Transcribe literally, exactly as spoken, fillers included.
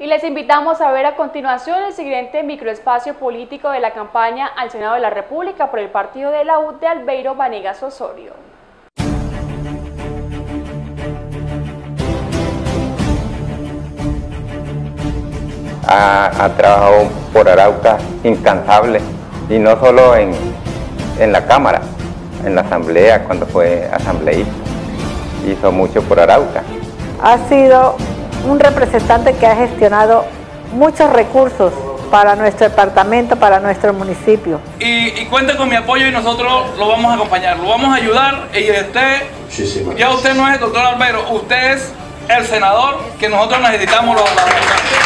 Y les invitamos a ver a continuación el siguiente microespacio político de la campaña al Senado de la República por el partido de la U de Albeiro Vanegas Osorio. Ha, ha trabajado por Arauca incansable, y no solo en, en la Cámara, en la Asamblea, cuando fue asambleísta, hizo mucho por Arauca. Ha sido un representante que ha gestionado muchos recursos para nuestro departamento, para nuestro municipio. Y, y cuente con mi apoyo y nosotros lo vamos a acompañar, lo vamos a ayudar. Y usted, ya usted no es el doctor Albeiro, usted es el senador que nosotros necesitamos. Los, los